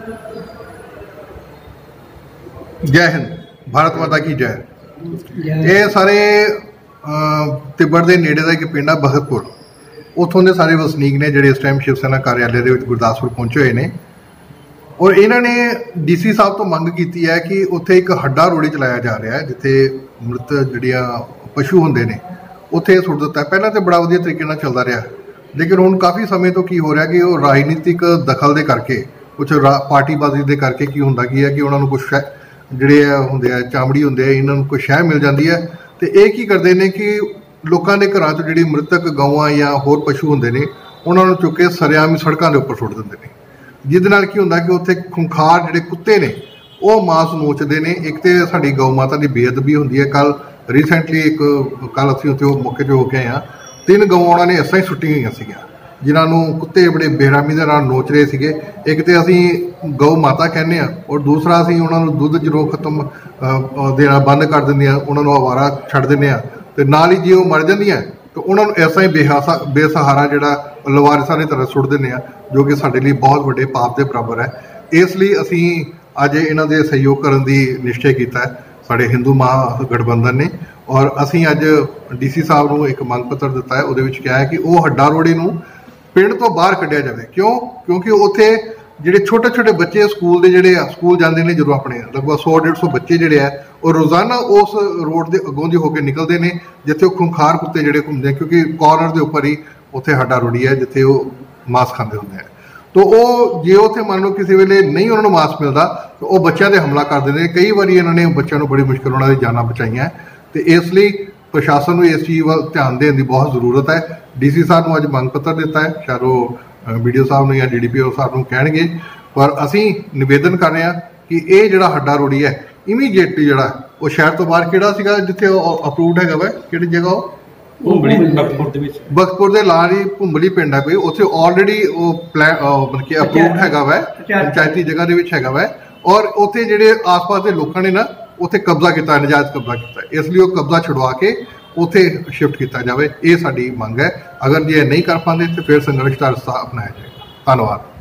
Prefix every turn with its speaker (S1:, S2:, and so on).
S1: जय हिंद, भारत माता की जय। ये सारे तिब्बत के नेड़े का एक पिंड है भगतपुर, उतों के सारे वसनीक ने जिहड़े इस टाइम शिव सेना कार्यालय के गुरदासपुर पहुंचे हुए हैं और इन्होंने DC साहब तो मंग की है कि उत्थे एक हड्डा रोड़ी चलाया जा रहा है जिथे मृत जिहड़ियां पशु होंदे ने उत्थे सुट दिता है। पहला तो बड़ा वधिया तरीके नाल चलदा रहा, लेकिन हुण काफ़ी समय तो की हो रहा कि वो राजनीतिक दखल दे करके कुछ पार्टीबाजी दे करके की हुंदा की है कि उन्होंने कुछ जिहड़े हुंदे आ चामड़ी हुंदे आ इन्हां नूं कोई शह मिल जाती है तो ये की करते हैं कि लोगों के घरों चों जिहड़ी मृतक गौआं या होर पशु हुंदे ने उन्हां नूं चुक के सरेआम सड़कों के उपर सुट दिंदे ने, जिहदे नाल की हुंदा कि उत्थे खुंखार जिहड़े कुत्ते ने वो मांस नोचते हैं। एक तो साडी गौ माता की बेअदबी हुंदी है। कल रीसेंटली कल असीं उत्थे मौके ते हो के आए हां, 3 गौआं उन्होंने इस तरह ही सुट्टी होईयां सीगियां जिन्होंने कुत्ते बड़े बेरामी के नाल नोच रहे थे। एक तो असीं गौ माता कहने और दूसरा असीं उन्होंने दुध जो खत्म देना बंद कर देंगे, उन्होंने आवारा छड्ड दिंदे आ ते नाल ही जे वो मर जांदियां तो उन्होंने ऐसा ही बेसहारा जिहड़ा लवारिसां की तरह सुट दिंदे आ, जो कि साडे लई बहुत वड्डे पाप के बराबर है। इसलिए असीं अज इन्हां दे सहयोग करन दी निश्चय कीता है साडे हिंदू महागठबंधन ने और असीं अज DC साहब नूं एक मंग पत्र दिता है। उहदे विच कहा है कि वो हड्डा रोड़ी नूं पिंड तो बाहर कढ़िया जाए। क्योंकि उत्थे जिहड़े छोटे छोटे बच्चे स्कूल के जिहड़े स्कूल जाते हैं जो अपने लगभग 100-150 बच्चे जिहड़े है और रोज़ाना उस रोड के अगों दी होकर निकलते हैं जिथे खुंखार कुत्ते जिहड़े घूमते हैं, क्योंकि कॉर्नर के उपर ही उत्थे हड्डा रोड़ी है जिथे वो मांस खाते होंगे हैं। तो वो जे उत्थे मान लो किसी वेले नहीं उन्होंने मांस मिलता तो वह बच्चों पर हमला कर देंगे। कई बार इन्होंने बच्चों को बड़ी मुश्किल उन्होंने जाना बचाइया। तो इसलिए प्रशासन को इस चीज़ वाल ध्यान देने की बहुत जरूरत है। DC साहब को अज मंग पत्र दिता है, शायद वो BDO साहब ने या DDPO साहब को कहेंगे, पर असी निवेदन कर रहे हैं कि ये जो हड्डा रोड़ी है इमीडिएटली जो वो शहर तो बाहर किहड़ा सीगा जिथे अप्रूवड है वै कि जगह बख्तपुर के लाल ही भुंबली पिंड है कोई, उत्थे ऑलरेडी वो प्लान मतलब कि अप्रूवड है वै पंचायती जगह के है वै और उत्थे जिहड़े आस पास के लोगों ने ना उत्थे कब्जा किया, नजायज़ कब्जा किया, इसलिए वो कब्जा छुड़वा के उत्थे शिफ्ट किया जाए। ये साडी मंग है। अगर जे नहीं कर पाते तो फिर संघर्ष का रस्ता अपनाया जाएगा। धन्यवाद।